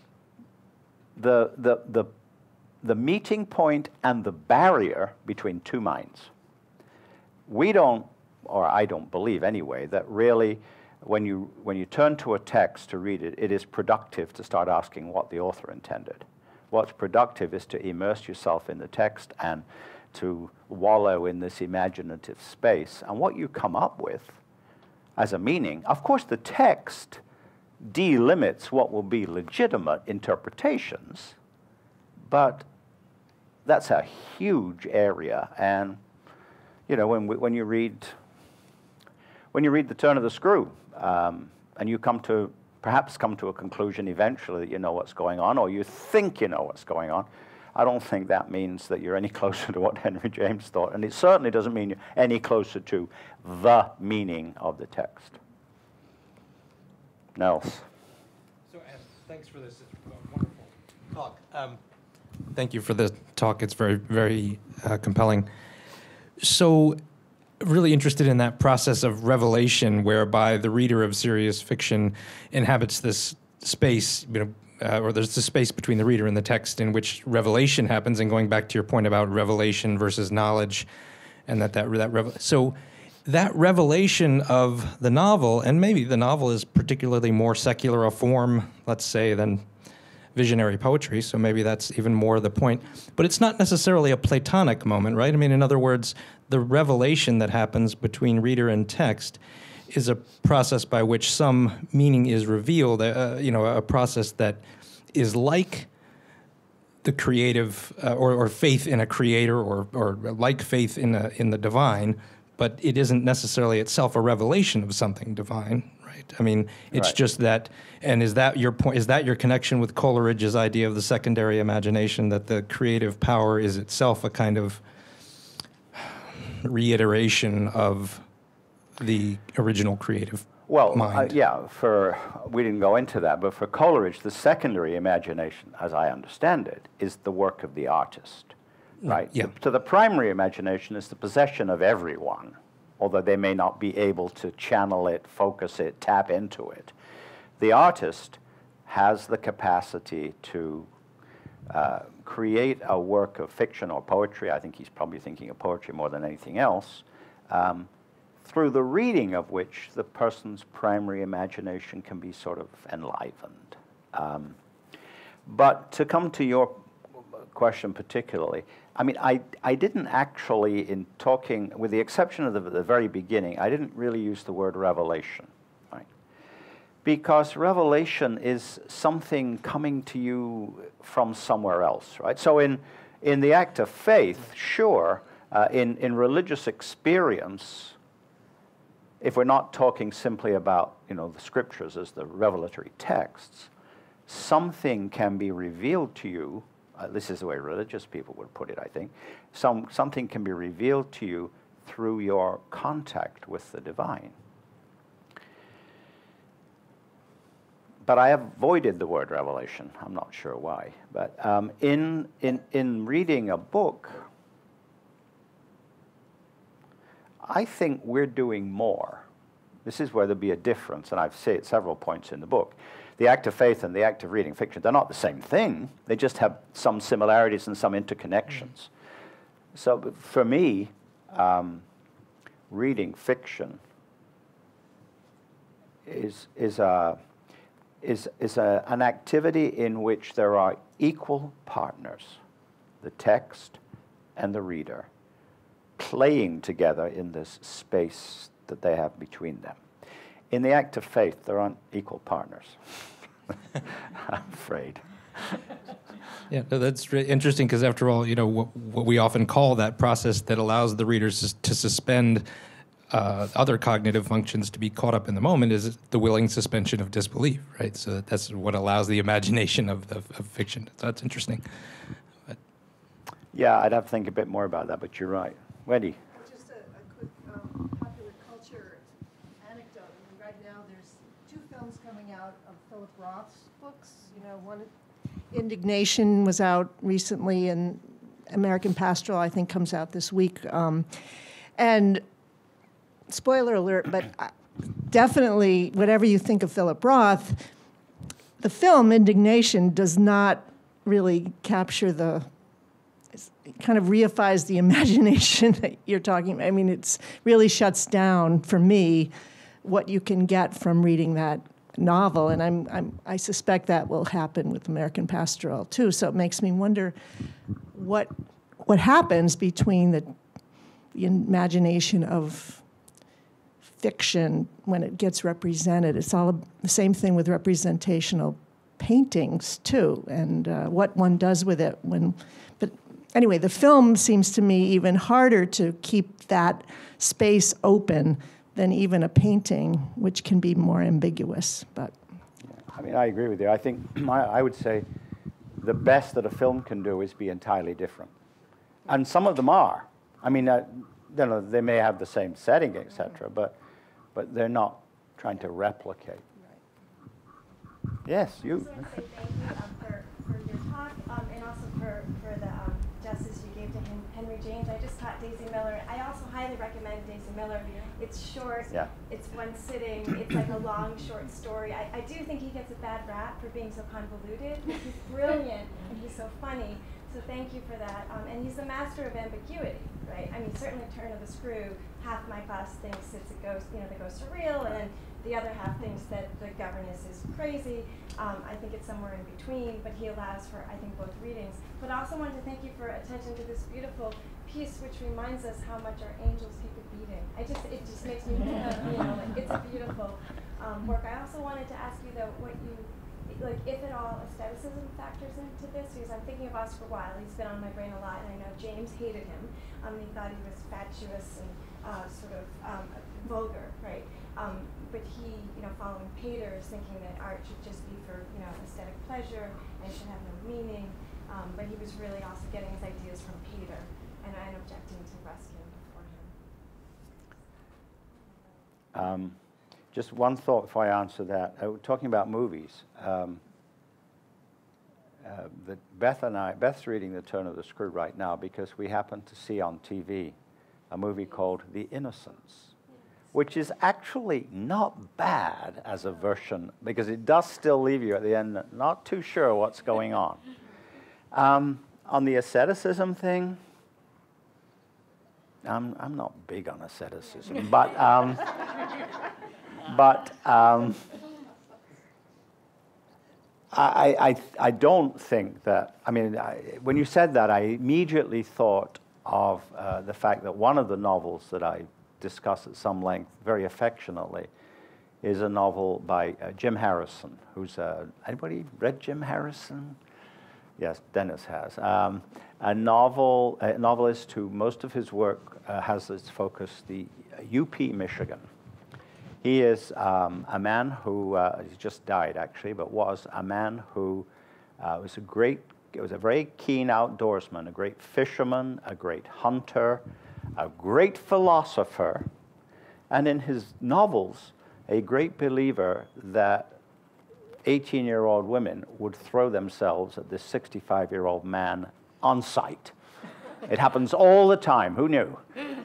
the meeting point and the barrier between two minds. We don't, or I don't believe anyway, that really when you turn to a text to read it, it is productive to start asking what the author intended. What's productive is to immerse yourself in the text and to wallow in this imaginative space. And what you come up with as a meaning, of course, the text delimits what will be legitimate interpretations, but that's a huge area. And you know, when you read The Turn of the Screw, and you perhaps come to a conclusion eventually that you know what's going on, or you think you know what's going on, I don't think that means that you're any closer to what Henry James thought, and it certainly doesn't mean you're any closer to the meaning of the text. Nels. So, thanks for this wonderful talk. Thank you for the talk. It's very, very compelling. So, really interested in that process of revelation, whereby the reader of serious fiction inhabits this space, or there's the space between the reader and the text in which revelation happens. And going back to your point about revelation versus knowledge, and so that revelation of the novel, and maybe the novel is particularly more secular a form, let's say, than visionary poetry, so maybe that's even more the point. But it's not necessarily a Platonic moment, right? I mean, in other words, the revelation that happens between reader and text is a process by which some meaning is revealed, a process that is like the creative, or faith in a creator, or like faith in the divine, but it isn't necessarily itself a revelation of something divine, right? I mean, it's right. Just that, and is that your point? Is that your connection with Coleridge's idea of the secondary imagination, that the creative power is itself a kind of reiteration of the original creative mind? We didn't go into that, but for Coleridge, the secondary imagination, as I understand it, is the work of the artist, right? Yeah. So the primary imagination is the possession of everyone, although they may not be able to channel it, focus it, tap into it. The artist has the capacity to create a work of fiction or poetry. I think he's probably thinking of poetry more than anything else, through the reading of which the person's primary imagination can be sort of enlivened. But to come to your question particularly, I mean, I didn't actually, in talking, with the exception of the very beginning, I didn't really use the word revelation, right? Because revelation is something coming to you from somewhere else, right? So in the act of faith, sure, in religious experience, if we're not talking simply about, the scriptures as the revelatory texts, something can be revealed to you. This is the way religious people would put it, I think. Something can be revealed to you through your contact with the divine. But I avoided the word revelation. I'm not sure why. But in reading a book, I think we're doing more. This is where there'll be a difference, and I've said it several points in the book. The act of faith and the act of reading fiction, they're not the same thing. They just have some similarities and some interconnections. So for me, reading fiction is an activity in which there are equal partners, the text and the reader, playing together in this space that they have between them. In the act of faith, there aren't equal partners. I'm afraid. Yeah, no, that's really interesting, because after all, what we often call that process that allows the readers to suspend other cognitive functions to be caught up in the moment is the willing suspension of disbelief, right? So that's what allows the imagination of fiction. So that's interesting. But Yeah, I'd have to think a bit more about that, but you're right. Wendy. Just a quick popular culture anecdote. I mean, right now there's 2 films coming out of Philip Roth's books. One, Indignation, was out recently, and American Pastoral, I think, comes out this week. And spoiler alert, but definitely, whatever you think of Philip Roth, the film Indignation does not really capture it kind of reifies the imagination that you're talking about. I mean, it's really shuts down, for me, what you can get from reading that novel, and I suspect that will happen with American Pastoral too. So it makes me wonder what happens between the the imagination of fiction when it gets represented. It's all the same thing with representational paintings too, and what one does with it when. But anyway, the film seems to me even harder to keep that space open than even a painting, which can be more ambiguous. But I mean, I agree with you. I think I would say the best that a film can do is be entirely different, and some of them are. I mean, they may have the same setting, etc., but they're not trying to replicate. Yes, you. I just want to say thank you for your talk and also for the justice you gave to Henry James. I just taught Daisy Miller. I also highly recommend Daisy Miller. It's short. Yeah. It's one sitting. It's like a long, short story. I do think he gets a bad rap for being so convoluted. He's brilliant and he's so funny. So thank you for that. And he's the master of ambiguity, right? I mean, certainly Turn of the Screw, half my class thinks it's a ghost, the ghost are real, and then the other half thinks that the governess is crazy. I think it's somewhere in between, but he allows for, I think, both readings. But I also wanted to thank you for attention to this beautiful piece, which reminds us how much our angels keep it beating. It just makes me, it's a beautiful work. I also wanted to ask you, though, if at all aestheticism factors into this, because I'm thinking of Oscar Wilde. He's been on my brain a lot, and I know James hated him. He thought he was fatuous and sort of vulgar, right? But he, following Pater, is thinking that art should just be for, aesthetic pleasure and should have no meaning. But he was really also getting his ideas from Pater, and I'm objecting to Ruskin before him. Just one thought before I answer that. Talking about movies, Beth's reading The Turn of the Screw right now because we happen to see on TV a movie called The Innocents, which is actually not bad as a version because it does still leave you at the end not too sure what's going on. On the asceticism thing, I'm not big on asceticism, but I don't think that, when you said that, I immediately thought of the fact that one of the novels that I discuss at some length, very affectionately, is a novel by Jim Harrison, who's anybody read Jim Harrison? Yes, Dennis has. A novelist who most of his work has its focus, the UP, Michigan. He is a man who he just died actually, but was a man who was a very keen outdoorsman, a great fisherman, a great hunter, a great philosopher, and in his novels, a great believer that 18-year-old women would throw themselves at this 65-year-old man on sight. It happens all the time. Who knew?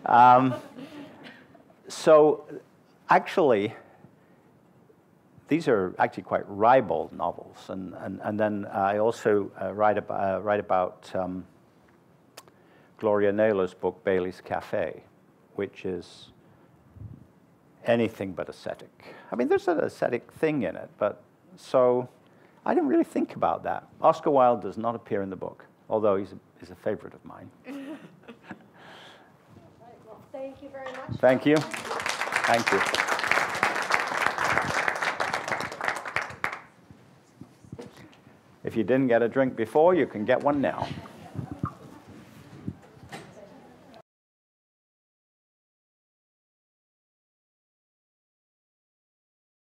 So actually, these are actually quite ribald novels. And then I also write about Gloria Naylor's book, Bailey's Cafe, which is anything but ascetic. There's an ascetic thing in it, but so I didn't really think about that. Oscar Wilde does not appear in the book, although he's a favorite of mine. All right, well, thank you very much. Thank you. Thank you. If you didn't get a drink before, you can get one now.